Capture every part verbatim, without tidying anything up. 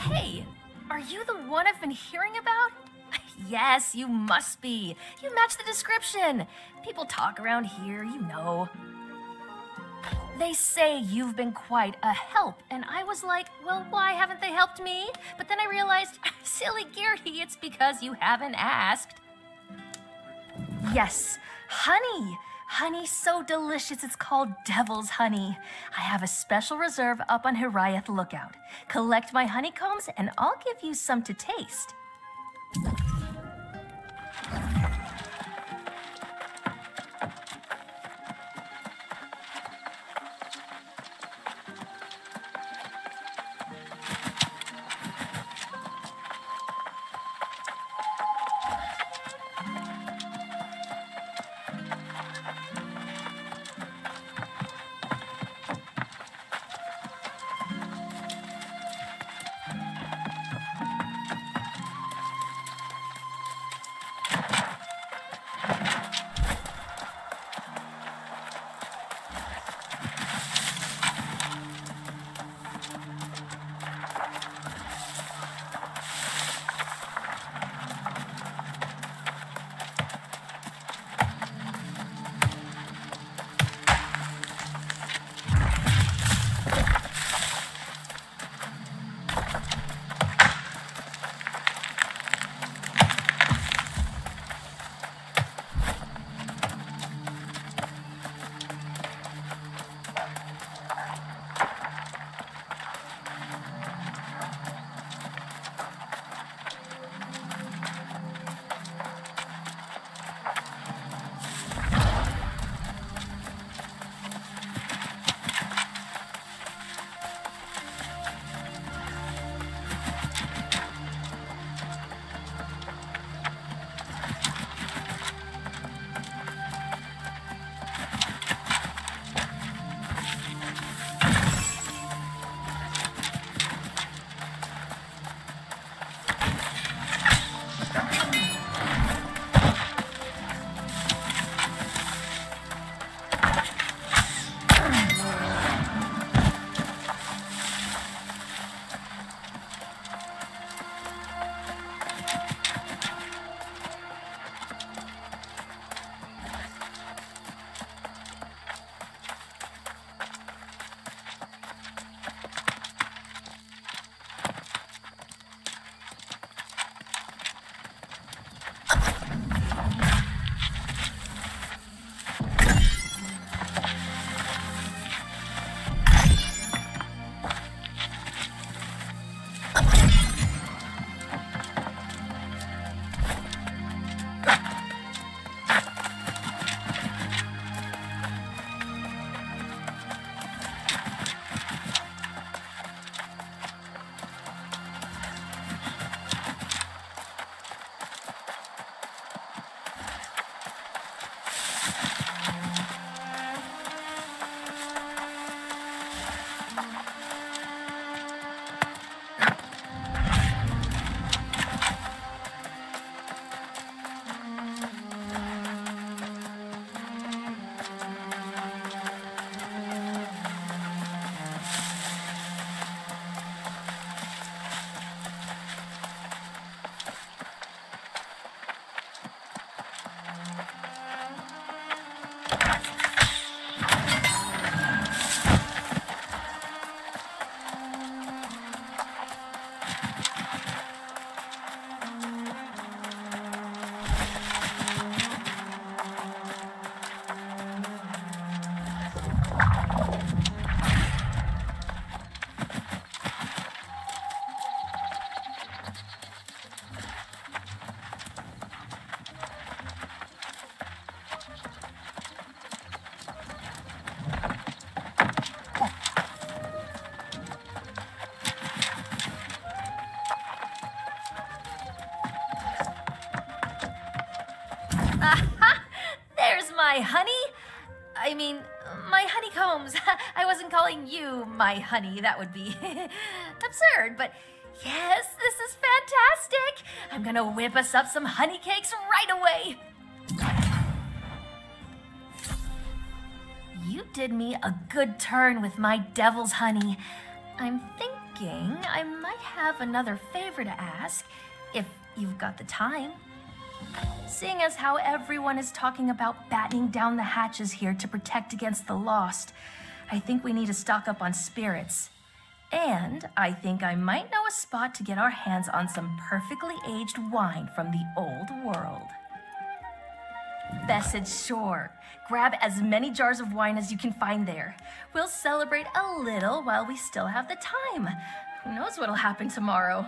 Hey, are you the one I've been hearing about? Yes, you must be. You match the description. People talk around here, you know. They say you've been quite a help, and I was like, well, why haven't they helped me? But then I realized, silly Geertie, it's because you haven't asked. Yes, honey. Honey so delicious it's called devil's honey. I have a special reserve up on Hiraeth Lookout. Collect my honeycombs and I'll give you some to taste. There's my honey. I mean, my honeycombs. I wasn't calling you my honey. That would be absurd, but yes, this is fantastic. I'm gonna whip us up some honey cakes right away. You did me a good turn with my devil's honey. I'm thinking thinking I might have another favor to ask, if you've got the time. Seeing as how everyone is talking about battening down the hatches here to protect against the lost, I think we need to stock up on spirits. And I think I might know a spot to get our hands on some perfectly aged wine from the old world. Brysedd Shore. Grab as many jars of wine as you can find there. We'll celebrate a little while we still have the time. Who knows what'll happen tomorrow?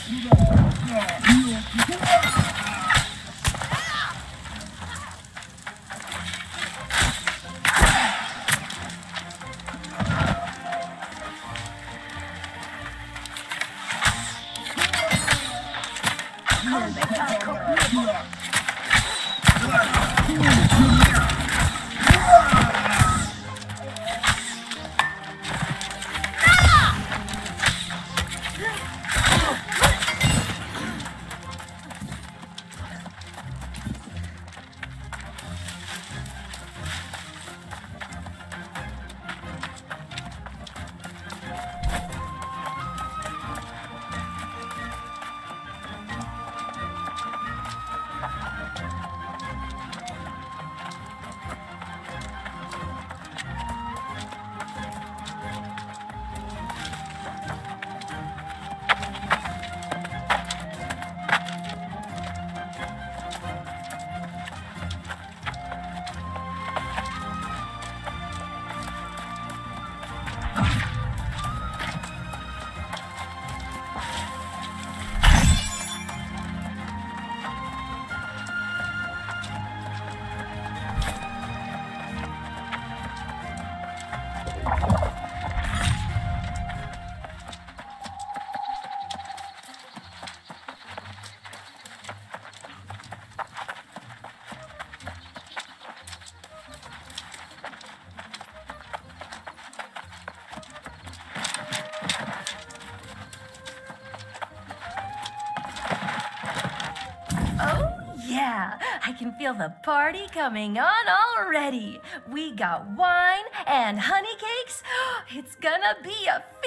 Yeah, I can feel the party coming on already. We got wine and honey cakes. It's gonna be a